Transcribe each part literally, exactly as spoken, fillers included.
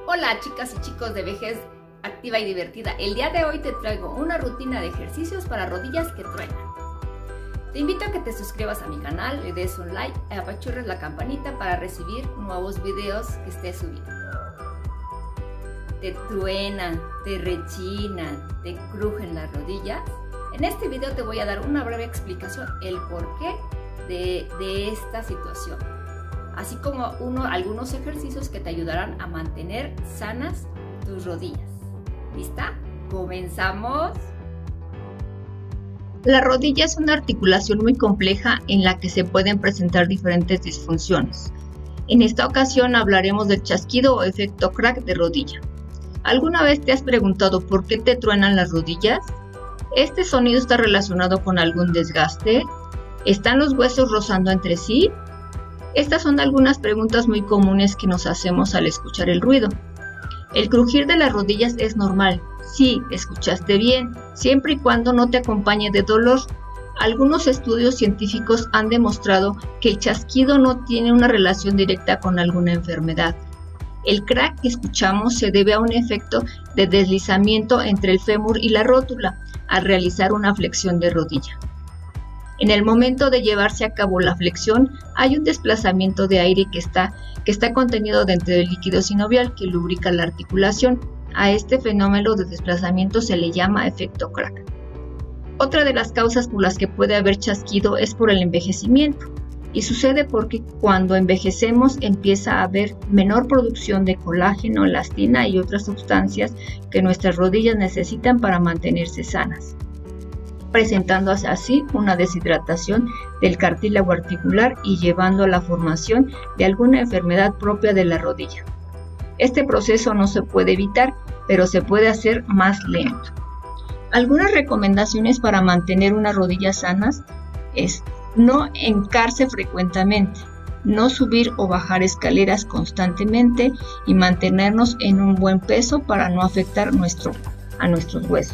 Hola chicas y chicos de Vejez Activa y Divertida. El día de hoy te traigo una rutina de ejercicios para rodillas que truenan. Te invito a que te suscribas a mi canal, le des un like y apachurres la campanita para recibir nuevos videos que esté subiendo. ¿Te truenan, te rechinan, te crujen las rodillas? En este video te voy a dar una breve explicación, el porqué de, de esta situación, así como uno, algunos ejercicios que te ayudarán a mantener sanas tus rodillas. ¿Lista? ¡Comenzamos! La rodilla es una articulación muy compleja en la que se pueden presentar diferentes disfunciones. En esta ocasión hablaremos del chasquido o efecto crack de rodilla. ¿Alguna vez te has preguntado por qué te truenan las rodillas? ¿Este sonido está relacionado con algún desgaste? ¿Están los huesos rozando entre sí? Estas son algunas preguntas muy comunes que nos hacemos al escuchar el ruido. El crujir de las rodillas es normal. Sí, escuchaste bien, siempre y cuando no te acompañe de dolor. Algunos estudios científicos han demostrado que el chasquido no tiene una relación directa con alguna enfermedad. El crack que escuchamos se debe a un efecto de deslizamiento entre el fémur y la rótula al realizar una flexión de rodilla. En el momento de llevarse a cabo la flexión, hay un desplazamiento de aire que está, que está contenido dentro del líquido sinovial que lubrica la articulación. A este fenómeno de desplazamiento se le llama efecto crack. Otra de las causas por las que puede haber chasquido es por el envejecimiento, y sucede porque cuando envejecemos empieza a haber menor producción de colágeno, elastina y otras sustancias que nuestras rodillas necesitan para mantenerse sanas, presentándose así una deshidratación del cartílago articular y llevando a la formación de alguna enfermedad propia de la rodilla. Este proceso no se puede evitar, pero se puede hacer más lento. Algunas recomendaciones para mantener unas rodillas sanas es no hincarse frecuentemente, no subir o bajar escaleras constantemente y mantenernos en un buen peso para no afectar nuestro, a nuestros huesos.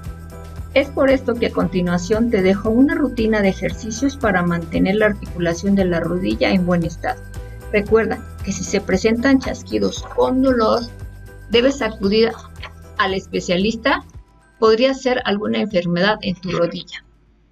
Es por esto que a continuación te dejo una rutina de ejercicios para mantener la articulación de la rodilla en buen estado. Recuerda que si se presentan chasquidos con dolor, debes acudir al especialista. Podría ser alguna enfermedad en tu rodilla.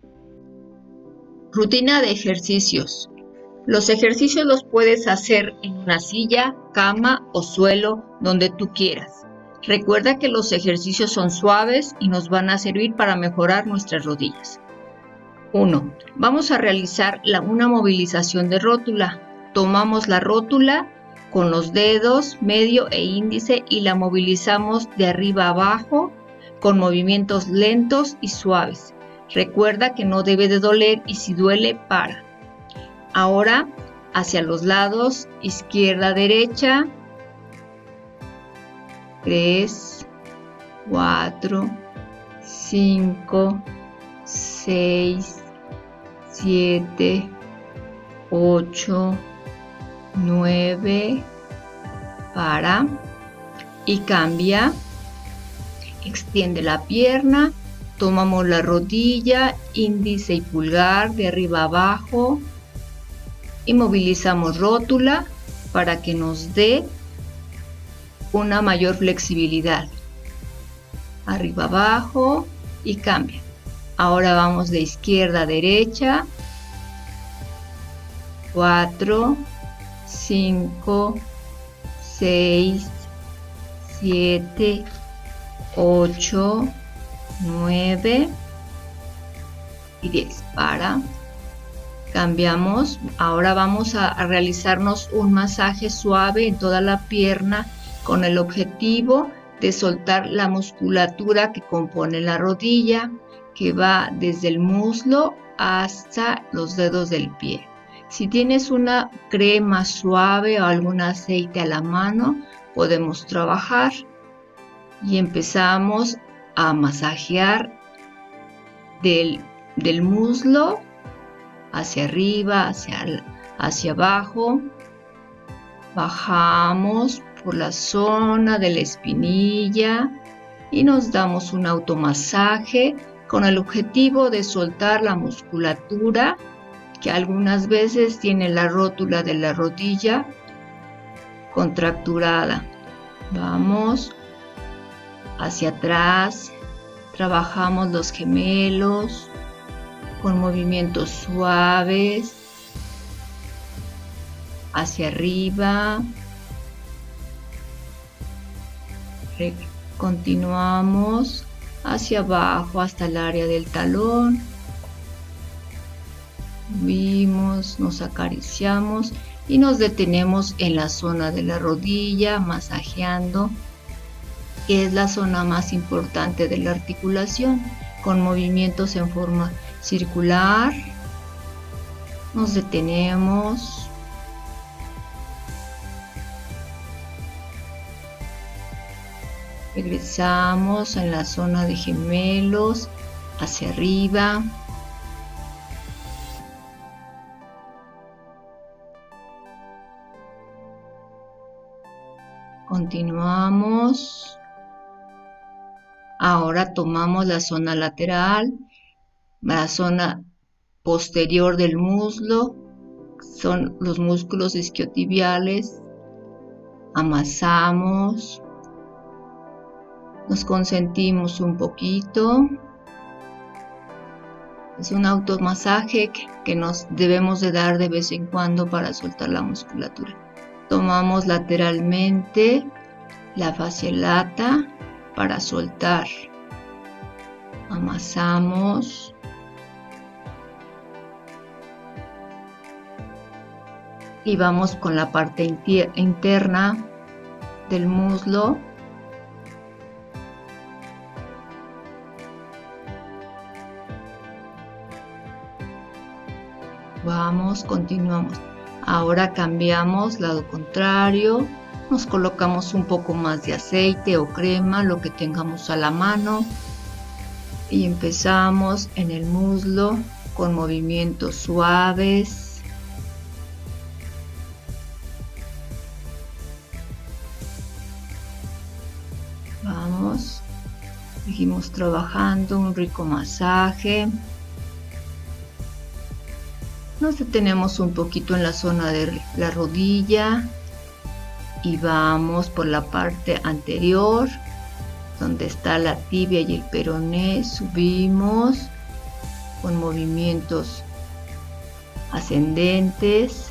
Rutina de ejercicios. Los ejercicios los puedes hacer en una silla, cama o suelo, donde tú quieras. Recuerda que los ejercicios son suaves y nos van a servir para mejorar nuestras rodillas. uno. Vamos a realizar la, una movilización de rótula. Tomamos la rótula con los dedos medio e índice y la movilizamos de arriba a abajo con movimientos lentos y suaves. Recuerda que no debe de doler y si duele, para. Ahora hacia los lados, izquierda, derecha. tres, cuatro, cinco, seis, siete, ocho, nueve, para y cambia. Extiende la pierna, tomamos la rodilla, índice y pulgar de arriba a abajo y movilizamos rótula para que nos dé una mayor flexibilidad. Arriba abajo y cambia. Ahora vamos de izquierda a derecha. cuatro, cinco, seis, siete, ocho, nueve y diez. Para. Cambiamos. Ahora vamos a, a realizarnos un masaje suave en toda la pierna con el objetivo de soltar la musculatura que compone la rodilla, que va desde el muslo hasta los dedos del pie. Si tienes una crema suave o algún aceite a la mano, podemos trabajar y empezamos a masajear del, del muslo hacia arriba, hacia, hacia abajo. Bajamos por la zona de la espinilla y nos damos un automasaje con el objetivo de soltar la musculatura que algunas veces tiene la rótula de la rodilla contracturada. Vamos hacia atrás, trabajamos los gemelos con movimientos suaves, hacia arriba, continuamos hacia abajo hasta el área del talón, subimos, nos acariciamos y nos detenemos en la zona de la rodilla, masajeando, que es la zona más importante de la articulación, con movimientos en forma circular. Nos detenemos. Regresamos en la zona de gemelos, hacia arriba. Continuamos. Ahora tomamos la zona lateral, la zona posterior del muslo, son los músculos isquiotibiales. Amasamos. Nos consentimos un poquito. Es un automasaje que nos debemos de dar de vez en cuando para soltar la musculatura. Tomamos lateralmente la fascia lata para soltar. Amasamos. Y vamos con la parte interna del muslo. Vamos, continuamos. Ahora cambiamos lado contrario. Nos colocamos un poco más de aceite o crema, lo que tengamos a la mano. Y empezamos en el muslo con movimientos suaves. Vamos. Seguimos trabajando un rico masaje. Nos detenemos un poquito en la zona de la rodilla y vamos por la parte anterior, donde está la tibia y el peroné. Subimos con movimientos ascendentes.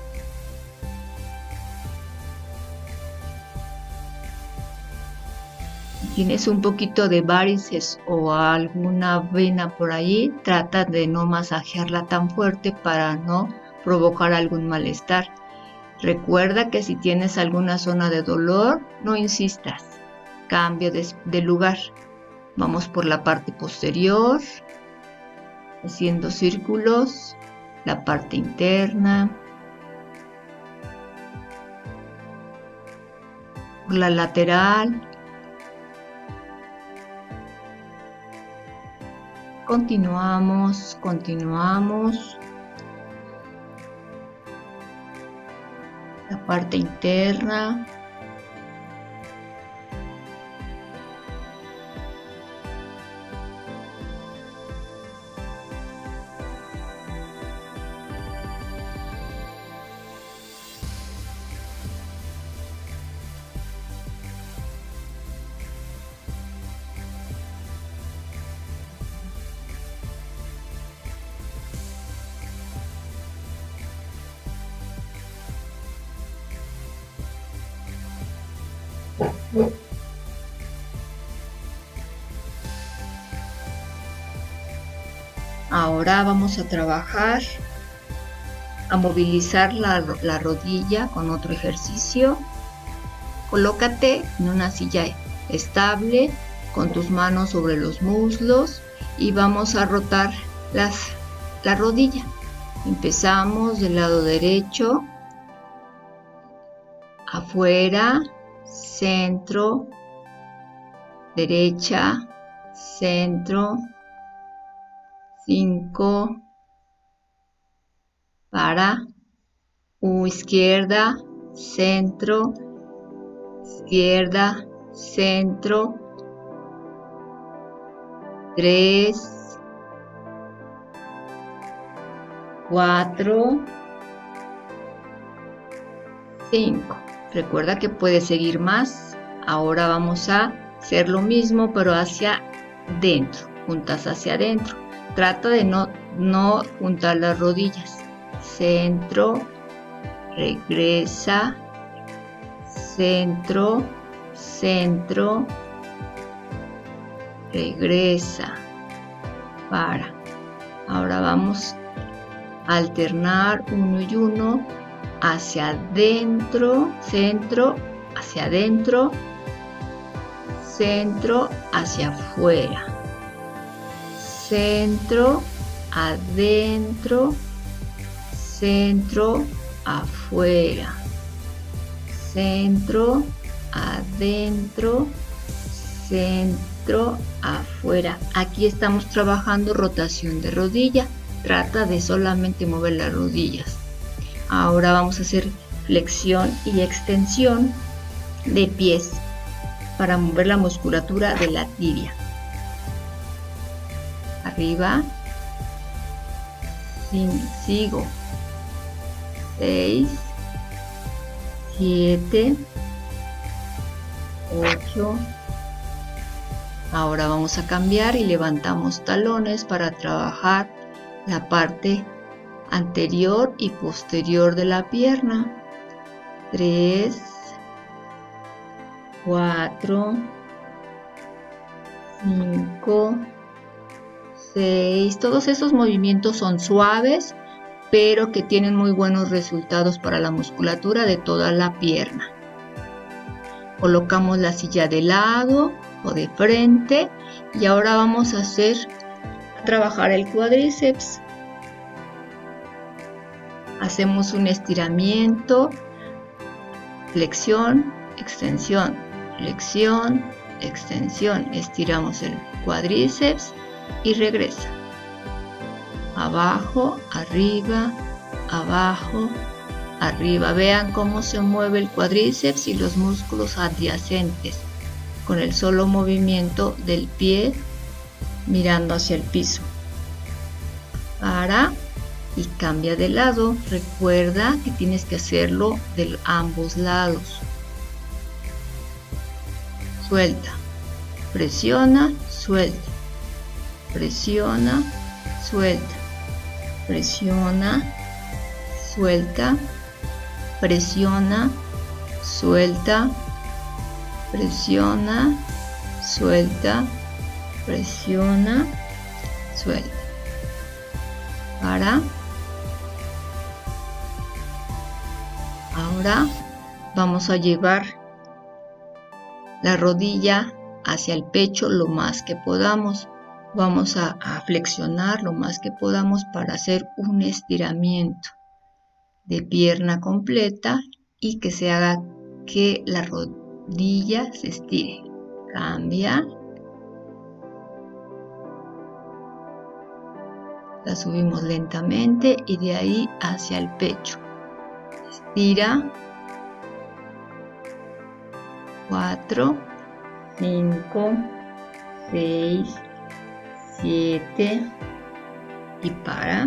Tienes un poquito de varices o alguna vena por ahí, trata de no masajearla tan fuerte para no provocar algún malestar. Recuerda que si tienes alguna zona de dolor, no insistas, cambia de, de lugar. Vamos por la parte posterior, haciendo círculos, la parte interna, por la lateral. Continuamos, continuamos. La parte interna. Ahora vamos a trabajar a movilizar la, la rodilla con otro ejercicio. Colócate en una silla estable con tus manos sobre los muslos y vamos a rotar las, la rodilla. Empezamos del lado derecho, afuera, centro, derecha, centro, cinco, para, u izquierda, centro, izquierda, centro, tres, cuatro, cinco. Recuerda que puedes seguir más Ahora vamos a hacer lo mismo, pero hacia dentro, juntas hacia adentro. Trata de no, no juntar las rodillas. Centro, regresa, centro, centro, regresa, para. Ahora vamos a alternar uno y uno hacia adentro, centro, hacia adentro, centro, hacia afuera, centro, adentro, centro, afuera, centro, adentro, centro, afuera. Aquí estamos trabajando rotación de rodilla. Trata de solamente mover las rodillas. Ahora vamos a hacer flexión y extensión de pies para mover la musculatura de la tibia. Arriba, sigo, seis, siete, ocho. Ahora vamos a cambiar y levantamos talones para trabajar la parte anterior y posterior de la pierna. tres, cuatro, cinco, seis. Todos esos movimientos son suaves, pero que tienen muy buenos resultados para la musculatura de toda la pierna. Colocamos la silla de lado o de frente y ahora vamos a hacer a trabajar el cuádriceps. Hacemos un estiramiento, flexión, extensión, flexión, extensión. Estiramos el cuádriceps y regresa. Abajo, arriba, abajo, arriba. Vean cómo se mueve el cuádriceps y los músculos adyacentes con el solo movimiento del pie mirando hacia el piso. Para y cambia de lado. Recuerda que tienes que hacerlo de ambos lados. Suelta, presiona, suelta, presiona, suelta, presiona, suelta, presiona, suelta, presiona, suelta, presiona, suelta. Para. Ahora vamos a llevar la rodilla hacia el pecho lo más que podamos. Vamos a, a flexionar lo más que podamos para hacer un estiramiento de pierna completa y que se haga que la rodilla se estire. Cambia. La subimos lentamente y de ahí hacia el pecho. Estira. cuatro, cinco, seis, siete y para.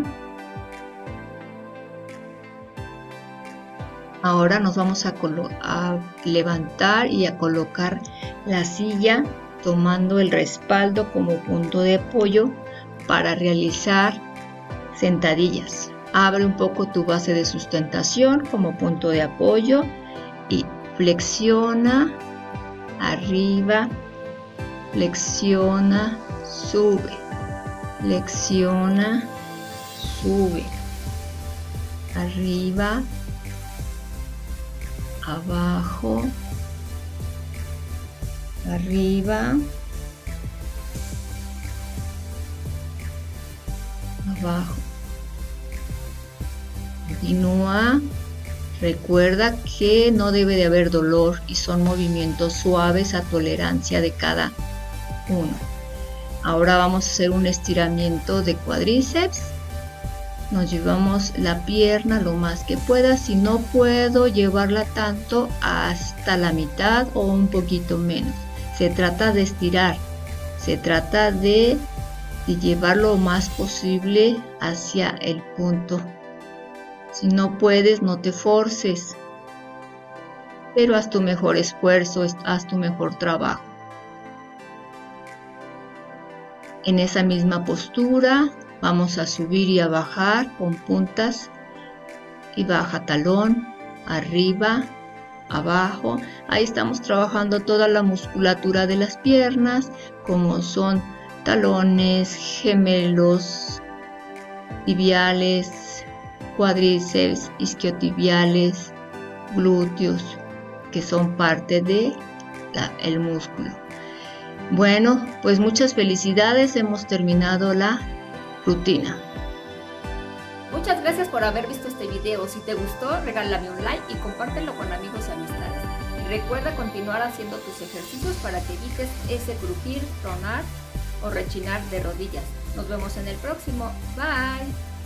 Ahora nos vamos a, a levantar y a colocar la silla tomando el respaldo como punto de apoyo para realizar sentadillas. Abre un poco tu base de sustentación como punto de apoyo y flexiona, arriba, flexiona, sube, flexiona, sube, arriba, abajo, arriba, abajo. Continúa. Recuerda que no debe de haber dolor y son movimientos suaves a tolerancia de cada uno. Ahora vamos a hacer un estiramiento de cuádriceps. Nos llevamos la pierna lo más que pueda. Si no puedo llevarla tanto, hasta la mitad o un poquito menos. Se trata de estirar. Se trata de, de llevar lo más posible hacia el punto. Si no puedes, no te forces. pero haz tu mejor esfuerzo, haz tu mejor trabajo. En esa misma postura vamos a subir y a bajar con puntas y baja talón, arriba, abajo. Ahí estamos trabajando toda la musculatura de las piernas, como son talones, gemelos, tibiales, cuádriceps, isquiotibiales, glúteos, que son parte de la, el músculo. Bueno, pues muchas felicidades, hemos terminado la rutina. Muchas gracias por haber visto este video. Si te gustó, regálame un like y compártelo con amigos y amistades. Y recuerda continuar haciendo tus ejercicios para que evites ese crujir, tronar o rechinar de rodillas. Nos vemos en el próximo. Bye.